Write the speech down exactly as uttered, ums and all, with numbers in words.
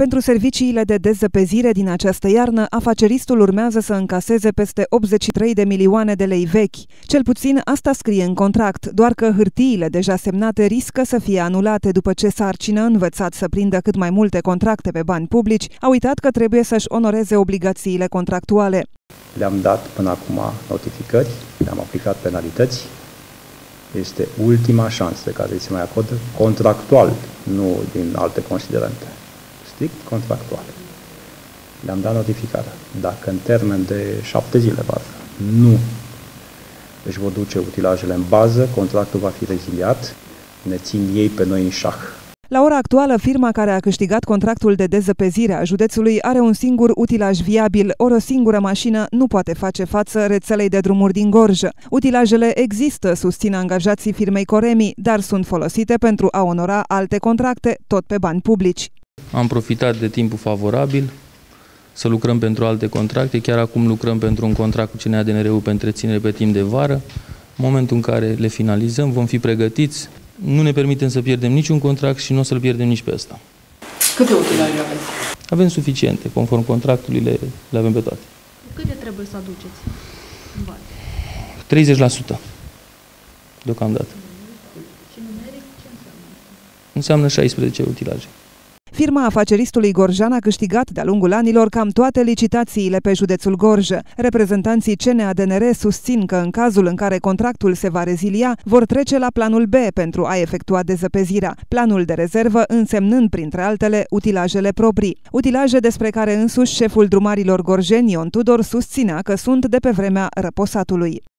Pentru serviciile de dezăpezire din această iarnă, afaceristul urmează să încaseze peste optzeci și trei de milioane de lei vechi. Cel puțin asta scrie în contract, doar că hârtiile deja semnate riscă să fie anulate după ce sarcină, învățat să prindă cât mai multe contracte pe bani publici, a uitat că trebuie să-și onoreze obligațiile contractuale. Le-am dat până acum notificări, le-am aplicat penalități. Este ultima șansă care se mai acordă contractual, nu din alte considerente. Strict contractual. Le-am dat notificarea. Dacă în termen de șapte zile nu își vor duce utilajele în bază, contractul va fi reziliat, ne țin ei pe noi în șah. La ora actuală, firma care a câștigat contractul de dezăpezire a județului are un singur utilaj viabil, ori o singură mașină nu poate face față rețelei de drumuri din Gorj. Utilajele există, susțin angajații firmei Coremi, dar sunt folosite pentru a onora alte contracte, tot pe bani publici. Am profitat de timpul favorabil să lucrăm pentru alte contracte. Chiar acum lucrăm pentru un contract cu C N A D N R-ul pe întreținere pe timp de vară. În momentul în care le finalizăm, vom fi pregătiți. Nu ne permitem să pierdem niciun contract și nu o să-l pierdem nici pe ăsta. Câte utilaje aveți? Avem suficiente. Conform contractului, le, le avem pe toate. Câte trebuie să aduceți în bani? treizeci la sută deocamdată. Și numeric ce înseamnă? Înseamnă șaisprezece utilaje. Firma afaceristului gorjan a câștigat de-a lungul anilor cam toate licitațiile pe județul Gorj. Reprezentanții C N A D N R susțin că în cazul în care contractul se va rezilia, vor trece la planul B pentru a efectua dezăpezirea, planul de rezervă însemnând, printre altele, utilajele proprii. Utilaje despre care însuși șeful drumarilor gorjeni, Ion Tudor, susținea că sunt de pe vremea răposatului.